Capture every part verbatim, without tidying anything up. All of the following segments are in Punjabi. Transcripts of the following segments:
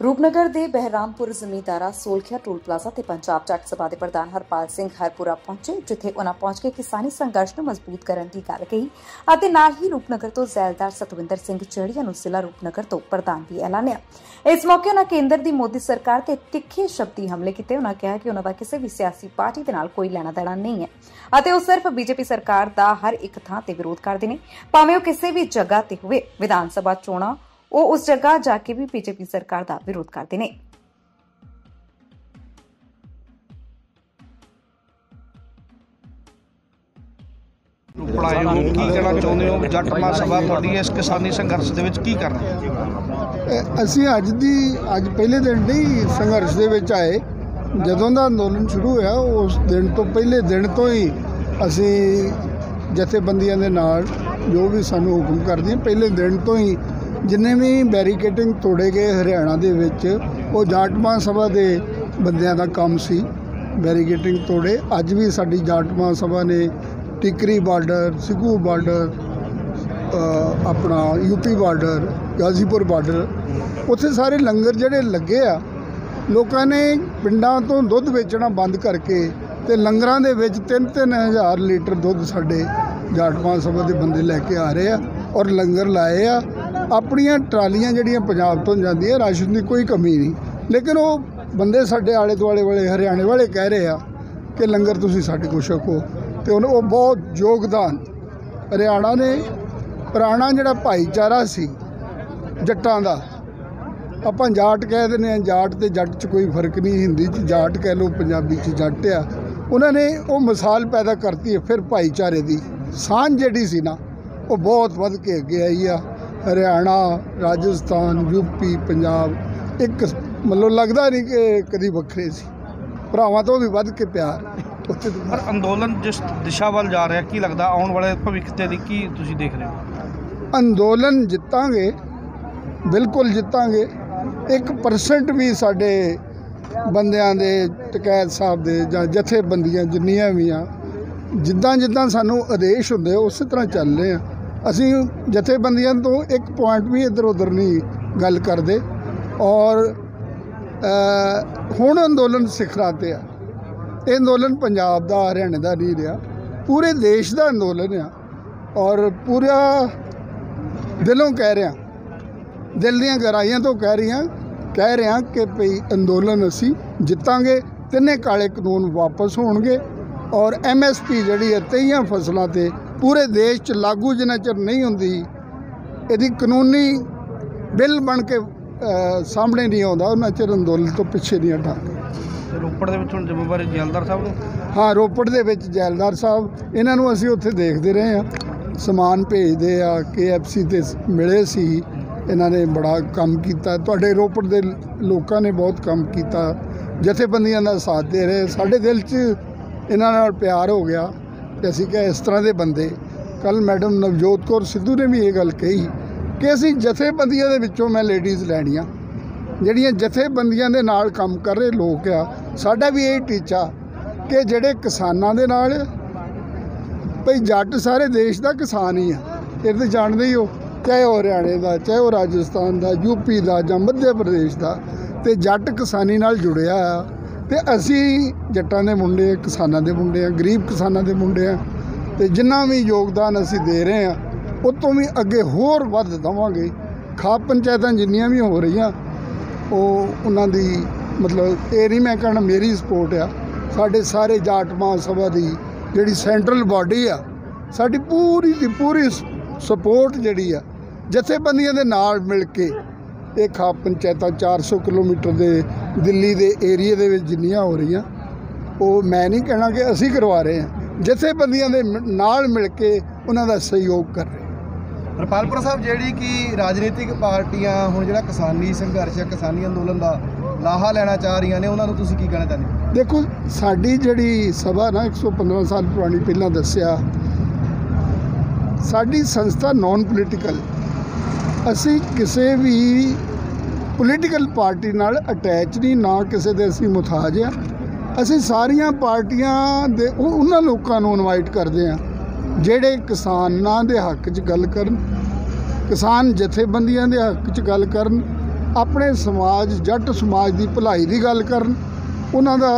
ਰੂਪਨਗਰ ਦੇ ਬਹਿਰਾਮਪੁਰ ਜ਼ਮੀਂਦਾਰਾ ਸੋਲਖਿਆ ਟੋਲ ਪਲਾਜ਼ਾ ਤੇ ਪੰਜਾਬ ਚੱਕ ਸਭਾ ਦੇ ਪ੍ਰਧਾਨ ਹਰਪਾਲ ਸਿੰਘ ਹਰਪੁਰਾ ਪਹੁੰਚੇ, ਜਿੱਥੇ ਉਨ੍ਹਾਂ ਪਹੁੰਚ ਕੇ ਕਿਸਾਨੀ ਸੰਘਰਸ਼ ਨੂੰ ਮਜ਼ਬੂਤ ਕਰਨ ਦੀ ਗੱਲ ਕਹੀ ਅਤੇ ਨਾਲ ਹੀ ਰੂਪਨਗਰ ਤੋਂ ਜ਼ੈਲਦਾਰ ਸਤਵਿੰਦਰ ਸਿੰਘ ਚੜੀਆ ਨੂੰ ਜ਼ਿਲ੍ਹਾ ਰੂਪਨਗਰ ਤੋਂ ਪ੍ਰਧਾਨ ਵੀ ਐਲਾਨਿਆ। ਇਸ ਮੌਕੇ ਉਨ੍ਹਾਂ ਕੇਂਦਰ ਦੀ ਮੋਦੀ ਸਰਕਾਰ ਤੇ ਤਿੱਖੇ ਸ਼ਬਦੀ ਹਮਲੇ ਕੀਤੇ। ਉਨ੍ਹਾਂ ਕਿਹਾ ਕਿ ਉਨ੍ਹਾਂ ਦਾ ਕਿਸੇ ਵੀ ਸਿਆਸੀ ਪਾਰਟੀ ਦੇ ਨਾਲ ਕੋਈ ਲੈਣਾ ਦੇਣਾ ਨਹੀਂ ਹੈ ਅਤੇ ਉਹ ਸਿਰਫ ਬੀਜੇਪੀ ਸਰਕਾਰ ਦਾ ਹਰ ਇੱਕ ਥਾਂ ਤੇ ਵਿਰੋਧ ਕਰਦੇ ਨੇ, ਭਾਵੇਂ ਉਹ ਕਿਸੇ ਵੀ ਜਗ੍ਹਾ ਤੇ ਹੋਵੇ। ਵਿਧਾਨ ਸਭਾ ਚੋਣਾਂ ਉਹ ਉਸ ਜਗ੍ਹਾ ਜਾ ਕੇ ਵੀ ਬੀਜੇਪੀ ਸਰਕਾਰ ਦਾ ਵਿਰੋਧ ਕਰਦੇ ਨੇ। ਪੜਾਏ ਨੂੰ ਕੀ ਕਹਿਣਾ ਚਾਹੁੰਦੇ ਹੋ? ਜੱਟ ਮਹਾਸਭਾ ਤੁਹਾਡੀ ਇਸ ਕਿਸਾਨੀ ਸੰਘਰਸ਼ ਦੇ ਵਿੱਚ ਕੀ ਕਰਨਾ? ਅਸੀਂ ਅੱਜ ਦੀ ਅੱਜ ਪਹਿਲੇ ਦਿਨ ਨਹੀਂ ਸੰਘਰਸ਼ ਦੇ ਵਿੱਚ ਆਏ। ਜਦੋਂ ਦਾ ਅੰਦੋਲਨ ਸ਼ੁਰੂ ਹੋਇਆ ਉਸ ਦਿਨ ਤੋਂ ਪਹਿਲੇ ਦਿਨ ਤੋਂ ਹੀ ਅਸੀਂ ਜਥੇਬੰਦੀਆਂ ਦੇ ਨਾਲ ਜੋ ਵੀ ਸਾਨੂੰ ਹੁਕਮ ਕਰਦੀਆਂ, ਪਹਿਲੇ ਦਿਨ ਤੋਂ ਹੀ ਜਿੰਨੇ ਵੀ ਬੈਰੀਕੇਡਿੰਗ ਤੋੜੇ ਗਏ ਹਰਿਆਣਾ ਦੇ ਵਿੱਚ, ਉਹ ਜਾਟ ਮਹਾਸਭਾ ਦੇ ਬੰਦਿਆਂ ਦਾ ਕੰਮ ਸੀ। ਬੈਰੀਕੇਡਿੰਗ ਤੋੜੇ ਅੱਜ ਵੀ ਸਾਡੀ ਜਾਟ ਮਹਾਸਭਾ ਨੇ ਟਿਕਰੀ ਬਾਰਡਰ, ਸਿੱਧੂ ਬਾਰਡਰ, ਆਪਣਾ ਯੂਪੀ ਬਾਰਡਰ, ਗਾਜ਼ੀਪੁਰ ਬਾਰਡਰ, ਉੱਥੇ ਸਾਰੇ ਲੰਗਰ ਜਿਹੜੇ ਲੱਗੇ ਆ, ਲੋਕਾਂ ਨੇ ਪਿੰਡਾਂ ਤੋਂ ਦੁੱਧ ਵੇਚਣਾ ਬੰਦ ਕਰਕੇ ਤੇ ਲੰਗਰਾਂ ਦੇ ਵਿੱਚ ਤਿੰਨ ਤਿੰਨ ਹਜ਼ਾਰ ਲੀਟਰ ਦੁੱਧ ਸਾਡੇ ਜਾਟ ਮਹਾਸਭਾ ਦੇ ਬੰਦੇ ਲੈ ਕੇ ਆ ਰਹੇ ਆ ਔਰ ਲੰਗਰ ਲਾਏ ਆ। ਆਪਣੀਆਂ ਟਰਾਲੀਆਂ ਜਿਹੜੀਆਂ ਪੰਜਾਬ ਤੋਂ ਜਾਂਦੀਆਂ, ਰਾਸ਼ਨ ਦੀ ਕੋਈ ਕਮੀ ਨਹੀਂ, ਲੇਕਿਨ ਉਹ ਬੰਦੇ ਸਾਡੇ ਆਲੇ ਦੁਆਲੇ ਵਾਲੇ ਹਰਿਆਣੇ ਵਾਲੇ ਕਹਿ ਰਹੇ ਆ ਕਿ ਲੰਗਰ ਤੁਸੀਂ ਸਾਡੇ ਕੋਲ ਛਕੋ। ਅਤੇ ਉਹਨੂੰ ਉਹ ਬਹੁਤ ਯੋਗਦਾਨ ਹਰਿਆਣਾ ਨੇ ਪੁਰਾਣਾ ਜਿਹੜਾ ਭਾਈਚਾਰਾ ਸੀ ਜੱਟਾਂ ਦਾ, ਆਪਾਂ ਜਾਟ ਕਹਿ ਦਿੰਦੇ ਹਾਂ, ਜਾਟ ਅਤੇ ਜੱਟ 'ਚ ਕੋਈ ਫਰਕ ਨਹੀਂ, ਹਿੰਦੀ 'ਚ ਜਾਟ ਕਹਿ ਲਓ, ਪੰਜਾਬੀ 'ਚ ਜੱਟ ਆ। ਉਹਨਾਂ ਨੇ ਉਹ ਮਿਸਾਲ ਪੈਦਾ ਕਰਤੀ ਹੈ। ਫਿਰ ਭਾਈਚਾਰੇ ਦੀ ਸਾਂਝ ਜਿਹੜੀ ਸੀ ਨਾ, ਉਹ ਬਹੁਤ ਵੱਧ ਕੇ ਅੱਗੇ ਆਈ ਆ। ਹਰਿਆਣਾ, ਰਾਜਸਥਾਨ, ਯੂਪੀ, ਪੰਜਾਬ ਇੱਕ ਮਤਲਬ ਲੱਗਦਾ ਨਹੀਂ ਕਿ ਕਦੀ ਵੱਖਰੇ ਸੀ, ਭਰਾਵਾਂ ਤੋਂ ਵੀ ਵੱਧ ਕੇ ਪਿਆਰ। ਉੱਥੇ ਪਰ ਅੰਦੋਲਨ ਜਿਸ ਦਿਸ਼ਾ ਵੱਲ ਜਾ ਰਿਹਾ, ਕੀ ਲੱਗਦਾ ਆਉਣ ਵਾਲੇ ਭਵਿੱਖ ਦੇ ਲਈ ਕੀ ਤੁਸੀਂ ਦੇਖ ਰਹੇ ਹੋ? ਅੰਦੋਲਨ ਜਿੱਤਾਂਗੇ, ਬਿਲਕੁਲ ਜਿੱਤਾਂਗੇ। ਇੱਕ ਪਰਸੈਂਟ ਵੀ ਸਾਡੇ ਬੰਦਿਆਂ ਦੇ, ਟਕੈਤ ਸਾਹਿਬ ਦੇ ਜਾਂ ਜਥੇਬੰਦੀਆਂ ਜਿੰਨੀਆਂ ਵੀ ਆ, ਜਿੱਦਾਂ ਜਿੱਦਾਂ ਸਾਨੂੰ ਆਦੇਸ਼ ਹੁੰਦੇ ਉਸੇ ਤਰ੍ਹਾਂ ਚੱਲ ਰਹੇ ਆ। ਅਸੀਂ ਜਥੇਬੰਦੀਆਂ ਤੋਂ ਇੱਕ ਪੁਆਇੰਟ ਵੀ ਇੱਧਰ ਉੱਧਰ ਨਹੀਂ ਗੱਲ ਕਰਦੇ। ਔਰ ਹੁਣ ਅੰਦੋਲਨ ਸਿਖਰਾਂ 'ਤੇ ਆ। ਇਹ ਅੰਦੋਲਨ ਪੰਜਾਬ ਦਾ, ਹਰਿਆਣੇ ਦਾ ਨਹੀਂ ਰਿਹਾ, ਪੂਰੇ ਦੇਸ਼ ਦਾ ਅੰਦੋਲਨ ਆ। ਔਰ ਪੂਰਾ ਦਿਲੋਂ ਕਹਿ ਰਿਹਾ, ਦਿਲ ਦੀਆਂ ਗਹਿਰਾਈਆਂ ਤੋਂ ਕਹਿ ਰਹੀਆਂ ਕਹਿ ਰਿਹਾ ਕਿ ਭਈ ਅੰਦੋਲਨ ਅਸੀਂ ਜਿੱਤਾਂਗੇ। ਤਿੰਨੇ ਕਾਲੇ ਕਾਨੂੰਨ ਵਾਪਸ ਹੋਣਗੇ ਔਰ ਐਮ ਐਸ ਪੀ ਜਿਹੜੀ ਹੈ ਤੇਈਆਂ ਫਸਲਾਂ 'ਤੇ ਪੂਰੇ ਦੇਸ਼ 'ਚ ਲਾਗੂ ਜਿੰਨਾ ਚਿਰ ਨਹੀਂ ਹੁੰਦੀ, ਇਹਦੀ ਕਾਨੂੰਨੀ ਬਿੱਲ ਬਣ ਕੇ ਸਾਹਮਣੇ ਨਹੀਂ ਆਉਂਦਾ, ਉਹਨਾਂ ਚਿਰ ਅੰਦੋਲਨ ਤੋਂ ਪਿੱਛੇ ਨਹੀਂ ਹਟਾਂਗੇ। ਰੋਪੜ ਦੇ ਵਿੱਚ ਹੁਣ ਜ਼ਿੰਮੇਵਾਰੀ ਜੈਲਦਾਰ ਸਾਹਿਬ ਨੂੰ? ਹਾਂ, ਰੋਪੜ ਦੇ ਵਿੱਚ ਜੈਲਦਾਰ ਸਾਹਿਬ, ਇਹਨਾਂ ਨੂੰ ਅਸੀਂ ਉੱਥੇ ਦੇਖਦੇ ਰਹੇ ਹਾਂ, ਸਮਾਨ ਭੇਜਦੇ ਆ। ਕੇ ਐਫ ਸੀ 'ਤੇ ਮਿਲੇ ਸੀ, ਇਹਨਾਂ ਨੇ ਬੜਾ ਕੰਮ ਕੀਤਾ। ਤੁਹਾਡੇ ਰੋਪੜ ਦੇ ਲੋਕਾਂ ਨੇ ਬਹੁਤ ਕੰਮ ਕੀਤਾ, ਜਥੇਬੰਦੀਆਂ ਦਾ ਸਾਥ ਦੇ ਰਹੇ। ਸਾਡੇ ਦਿਲ 'ਚ ਇਹਨਾਂ ਨਾਲ ਪਿਆਰ ਹੋ ਗਿਆ ਅਤੇ ਅਸੀਂ ਕਿਹਾ ਇਸ ਤਰ੍ਹਾਂ ਦੇ ਬੰਦੇ। ਕੱਲ੍ਹ ਮੈਡਮ ਨਵਜੋਤ ਕੌਰ ਸਿੱਧੂ ਨੇ ਵੀ ਇਹ ਗੱਲ ਕਹੀ ਕਿ ਅਸੀਂ ਜਥੇਬੰਦੀਆਂ ਦੇ ਵਿੱਚੋਂ ਮੈਂ ਲੇਡੀਜ਼ ਲੈਣੀਆਂ, ਜਿਹੜੀਆਂ ਜਥੇਬੰਦੀਆਂ ਦੇ ਨਾਲ ਕੰਮ ਕਰ ਰਹੇ ਲੋਕ ਆ। ਸਾਡਾ ਵੀ ਇਹ ਟੀਚਾ ਕਿ ਜਿਹੜੇ ਕਿਸਾਨਾਂ ਦੇ ਨਾਲ, ਭਈ ਜੱਟ ਸਾਰੇ ਦੇਸ਼ ਦਾ ਕਿਸਾਨ ਹੀ ਆ, ਇਹ ਤਾਂ ਜਾਣਦੇ ਹੀ ਹੋ, ਚਾਹੇ ਉਹ ਹਰਿਆਣੇ ਦਾ, ਚਾਹੇ ਉਹ ਰਾਜਸਥਾਨ ਦਾ, ਯੂਪੀ ਦਾ ਜਾਂ ਮੱਧ ਪ੍ਰਦੇਸ਼ ਦਾ, ਅਤੇ ਜੱਟ ਕਿਸਾਨੀ ਨਾਲ ਜੁੜਿਆ ਆ। ਅਤੇ ਅਸੀਂ ਜੱਟਾਂ ਦੇ ਮੁੰਡੇ, ਕਿਸਾਨਾਂ ਦੇ ਮੁੰਡੇ ਆ, ਗਰੀਬ ਕਿਸਾਨਾਂ ਦੇ ਮੁੰਡੇ ਆ, ਅਤੇ ਜਿੰਨਾ ਵੀ ਯੋਗਦਾਨ ਅਸੀਂ ਦੇ ਰਹੇ ਹਾਂ ਉਹ ਤੋਂ ਵੀ ਅੱਗੇ ਹੋਰ ਵੱਧ ਦੇਵਾਂਗੇ। ਖਾਪ ਪੰਚਾਇਤਾਂ ਜਿੰਨੀਆਂ ਵੀ ਹੋ ਰਹੀਆਂ, ਉਹ ਉਹਨਾਂ ਦੀ ਮਤਲਬ ਇਹ ਨਹੀਂ ਮੈਂ ਕਹਿਣਾ ਮੇਰੀ ਸਪੋਰਟ ਆ, ਸਾਡੇ ਸਾਰੇ ਜਾਟ ਮਹਾਸਭਾ ਦੀ ਜਿਹੜੀ ਸੈਂਟਰਲ ਬਾਡੀ ਆ, ਸਾਡੀ ਪੂਰੀ ਦੀ ਪੂਰੀ ਸਪੋਰਟ ਜਿਹੜੀ ਆ ਜਥੇਬੰਦੀਆਂ ਦੇ ਨਾਲ ਮਿਲ ਕੇ। ਇਹ ਖਾਪ ਪੰਚਾਇਤਾਂ ਚਾਰ ਸੌ ਕਿਲੋਮੀਟਰ ਦੇ ਦਿੱਲੀ ਦੇ ਏਰੀਏ ਦੇ ਵਿੱਚ ਜਿੰਨੀਆਂ ਹੋ ਰਹੀਆਂ, ਉਹ ਮੈਂ ਨਹੀਂ ਕਹਿਣਾ ਕਿ ਅਸੀਂ ਕਰਵਾ ਰਹੇ ਹਾਂ, ਜਥੇਬੰਦੀਆਂ ਦੇ ਨਾਲ ਮਿਲ ਕੇ ਉਹਨਾਂ ਦਾ ਸਹਿਯੋਗ ਕਰ ਰਹੇ। ਹਰਪਾਲਪੁਰਾ ਸਾਹਿਬ, ਜਿਹੜੀ ਕਿ ਰਾਜਨੀਤਿਕ ਪਾਰਟੀਆਂ ਹੁਣ ਜਿਹੜਾ ਕਿਸਾਨੀ ਸੰਘਰਸ਼ ਹੈ, ਕਿਸਾਨੀ ਅੰਦੋਲਨ ਦਾ ਲਾਹਾ ਲੈਣਾ ਚਾਹ ਰਹੀਆਂ ਨੇ, ਉਹਨਾਂ ਨੂੰ ਤੁਸੀਂ ਕੀ ਕਹਿਣਾ ਚਾਹੁੰਦੇ ਹੋ? ਦੇਖੋ, ਸਾਡੀ ਜਿਹੜੀ ਸਭਾ ਨਾ ਇੱਕ ਸੌ ਪੰਦਰਾਂ ਸਾਲ ਪੁਰਾਣੀ, ਪਹਿਲਾਂ ਦੱਸਿਆ, ਸਾਡੀ ਸੰਸਥਾ ਨੌਨ ਪੋਲੀਟੀਕਲ, ਅਸੀਂ ਕਿਸੇ ਵੀ ਪੋਲੀਟੀਕਲ ਪਾਰਟੀ ਨਾਲ ਅਟੈਚ ਨਹੀਂ, ਨਾ ਕਿਸੇ ਦੇ ਅਸੀਂ ਮੁਹਤਾਜ ਹਾਂ। ਅਸੀਂ ਸਾਰੀਆਂ ਪਾਰਟੀਆਂ ਦੇ ਉਹਨਾਂ ਲੋਕਾਂ ਨੂੰ ਇਨਵਾਈਟ ਕਰਦੇ ਹਾਂ ਜਿਹੜੇ ਕਿਸਾਨਾਂ ਦੇ ਹੱਕ 'ਚ ਗੱਲ ਕਰਨ, ਕਿਸਾਨ ਜਥੇਬੰਦੀਆਂ ਦੇ ਹੱਕ 'ਚ ਗੱਲ ਕਰਨ, ਆਪਣੇ ਸਮਾਜ ਜੱਟ ਸਮਾਜ ਦੀ ਭਲਾਈ ਦੀ ਗੱਲ ਕਰਨ। ਉਹਨਾਂ ਦਾ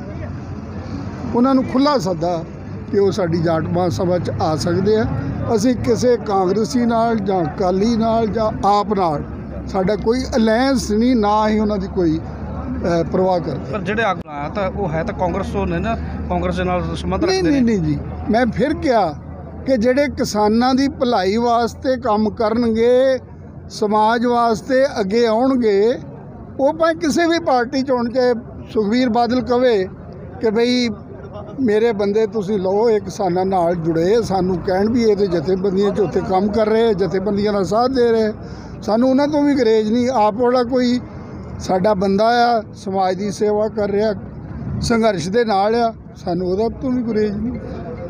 ਉਹਨਾਂ ਨੂੰ ਖੁੱਲ੍ਹਾ ਸੱਦਾ ਕਿ ਉਹ ਸਾਡੀ ਜਾਟ ਮਹਾਂਸਭਾ 'ਚ ਆ ਸਕਦੇ ਆ। ਅਸੀਂ ਕਿਸੇ ਕਾਂਗਰਸੀ ਨਾਲ ਜਾਂ ਅਕਾਲੀ ਨਾਲ ਜਾਂ ਆਪ ਨਾਲ ਸਾਡਾ ਕੋਈ ਅਲਾਇੰਸ ਨਹੀਂ, ਨਾ ਹੀ ਉਹਨਾਂ ਦੀ ਕੋਈ ਅ, ਪਰਵਾਹ ਕਰਦੇ। ਪਰ ਜਿਹੜੇ ਆਗੂ ਆ ਤਾਂ ਉਹ ਹੈ ਤਾਂ ਕਾਂਗਰਸ ਤੋਂ ਨੇ ਨਾ, ਕਾਂਗਰਸ ਦੇ ਨਾਲ ਸੰਬੰਧ ਨਹੀਂ ਰੱਖਦੇ ਨਹੀਂ ਨੇ। ਨਹੀਂ ਜੀ, ਮੈਂ ਫਿਰ ਕਿਹਾ ਕਿ ਜਿਹੜੇ ਕਿਸਾਨਾਂ ਦੀ ਭਲਾਈ ਵਾਸਤੇ ਕੰਮ ਕਰਨਗੇ, ਸਮਾਜ ਵਾਸਤੇ ਅੱਗੇ ਆਉਣਗੇ, ਉਹ ਭਾਵੇਂ ਕਿਸੇ ਵੀ ਪਾਰਟੀ 'ਚ ਹੋਣ। ਚਾਹੇ ਸੁਖਬੀਰ ਬਾਦਲ ਕਵੇ ਕਿ ਬਈ ਮੇਰੇ ਬੰਦੇ ਤੁਸੀਂ ਲਓ, ਇਹ ਕਿਸਾਨਾਂ ਨਾਲ ਜੁੜੇ, ਸਾਨੂੰ ਕਹਿਣ ਵੀ ਇਹਦੇ ਜਥੇਬੰਦੀਆਂ 'ਚ ਉੱਥੇ ਕੰਮ ਕਰ ਰਹੇ, ਜਥੇਬੰਦੀਆਂ ਦਾ ਸਾਥ ਦੇ ਰਹੇ, ਸਾਨੂੰ ਉਹਨਾਂ ਤੋਂ ਵੀ ਗਰੇਜ ਨਹੀਂ। ਆਪ ਵਾਲਾ ਕੋਈ ਸਾਡਾ ਬੰਦਾ ਆ, ਸਮਾਜ ਦੀ ਸੇਵਾ ਕਰ ਰਿਹਾ, ਸੰਘਰਸ਼ ਦੇ ਨਾਲ ਆ, ਸਾਨੂੰ ਉਹਦਾ ਤੋਂ ਵੀ ਗਰੇਜ ਨਹੀਂ।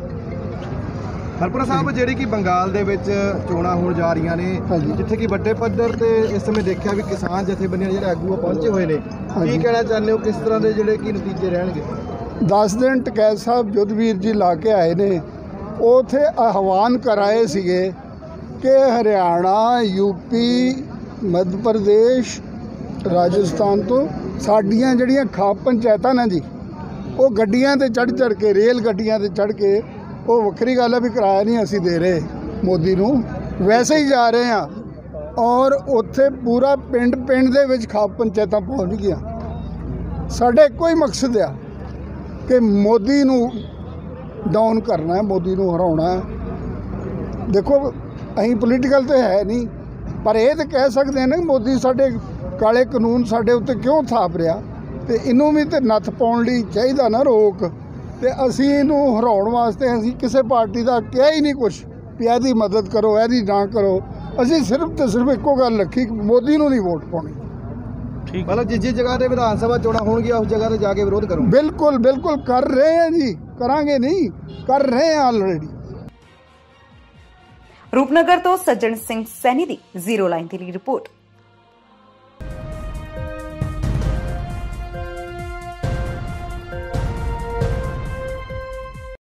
ਹਰਪੁਰਾ ਸਾਹਿਬ, ਜਿਹੜੀ ਕਿ ਬੰਗਾਲ ਦੇ ਵਿੱਚ ਚੋਣਾਂ ਹੋਣ ਜਾ ਰਹੀਆਂ ਨੇ, ਜਿੱਥੇ ਕਿ ਵੱਡੇ ਪੱਧਰ ਤੇ ਇਸ ਸਮੇਂ ਦੇਖਿਆ ਵੀ ਕਿਸਾਨ ਜਥੇਬੰਦੀਆਂ ਜਿਹੜੇ ਆਗੂ ਪਹੁੰਚੇ ਹੋਏ ਨੇ, ਕੀ ਕਹਿਣਾ ਚਾਹੁੰਦੇ ਹੋ, ਕਿਸ ਤਰ੍ਹਾਂ ਦੇ ਜਿਹੜੇ ਕੀ ਨਤੀਜੇ ਰਹਿਣਗੇ? ਦਸ ਦਿਨ ਟਕੈਤ ਸਾਹਿਬ ਜੁੱਧਵੀਰ ਜੀ ਲਾ ਕੇ ਆਏ ਨੇ, ਉਹ ਉੱਥੇ ਆਹਵਾਨ ਕਰਾਏ ਸੀਗੇ ਕਿ ਹਰਿਆਣਾ, ਯੂਪੀ, ਮੱਧ ਪ੍ਰਦੇਸ਼, ਰਾਜਸਥਾਨ ਤੋਂ ਸਾਡੀਆਂ ਜਿਹੜੀਆਂ ਖਾਪ ਪੰਚਾਇਤਾਂ ਨੇ ਜੀ, ਉਹ ਗੱਡੀਆਂ 'ਤੇ ਚੜ੍ਹ ਚੜ੍ਹ ਕੇ, ਰੇਲ ਗੱਡੀਆਂ 'ਤੇ ਚੜ੍ਹ ਕੇ, ਉਹ ਵੱਖਰੀ ਗੱਲ ਹੈ ਵੀ ਕਿਰਾਇਆ ਨਹੀਂ ਅਸੀਂ ਦੇ ਰਹੇ ਮੋਦੀ ਨੂੰ, ਵੈਸੇ ਹੀ ਜਾ ਰਹੇ ਹਾਂ। ਔਰ ਉੱਥੇ ਪੂਰਾ ਪਿੰਡ ਪਿੰਡ ਦੇ ਵਿੱਚ ਖਾਪ ਪੰਚਾਇਤਾਂ ਪਹੁੰਚ ਗਈਆਂ। ਸਾਡਾ ਇੱਕੋ ਹੀ ਮਕਸਦ ਆ ਕਿ ਮੋਦੀ ਨੂੰ ਡਾਊਨ ਕਰਨਾ ਹੈ, ਮੋਦੀ ਨੂੰ ਹਰਾਉਣਾ ਹੈ। ਦੇਖੋ ਅਸੀਂ ਪੋਲੀਟੀਕਲ ਤਾਂ ਹੈ ਨਹੀਂ, ਪਰ ਇਹ ਤਾਂ ਕਹਿ ਸਕਦੇ ਨੇ ਮੋਦੀ ਸਾਡੇ ਕਾਲੇ ਕਾਨੂੰਨ ਸਾਡੇ ਉੱਤੇ ਕਿਉਂ ਥਾਪ ਰਿਹਾ, ਤੇ ਇਹਨੂੰ ਵੀ ਤਾਂ ਨੱਥ ਪਾਉਣ ਲਈ ਚਾਹੀਦਾ ਨਾ ਰੋਕ। ਤੇ ਅਸੀਂ ਇਹਨੂੰ ਹਰਾਉਣ ਵਾਸਤੇ ਅਸੀਂ ਕਿਸੇ ਪਾਰਟੀ ਦਾ ਕਿਹਾ ਹੀ ਨਹੀਂ ਕੁਛ ਵੀ ਇਹਦੀ ਮਦਦ ਕਰੋ, ਇਹਦੀ ਨਾ ਕਰੋ। ਅਸੀਂ ਸਿਰਫ ਤੇ ਸਿਰਫ ਇੱਕੋ ਗੱਲ ਰੱਖੀ ਕਿ ਮੋਦੀ ਨੂੰ ਨਹੀਂ ਵੋਟ ਪਾਉਣੀ। ਠੀਕ, ਮਤਲਬ ਜਿਸ ਜਿਸ ਜਗ੍ਹਾ ਤੇ ਵਿਧਾਨ ਸਭਾ ਚੋਣਾਂ ਹੋਣਗੀਆਂ ਉਸ ਜਗ੍ਹਾ ਤੇ ਜਾ ਕੇ ਵਿਰੋਧ ਕਰੋ। ਬਿਲਕੁਲ ਬਿਲकुल ਕਰ ਰਹੇ ਹਾਂ ਜੀ, ਕਰਾਂਗੇ ਨਹੀਂ, ਕਰ ਰਹੇ ਹਾਂ ਆਲਰੇਡੀ। ਰੂਪਨਗਰ ਤੋਂ ਸੱਜਣ ਸਿੰਘ ਸੈਣੀ ਦੀ ਜ਼ੀਰੋ ਲਾਈਨ ਦੀ ਰਿਪੋਰਟ।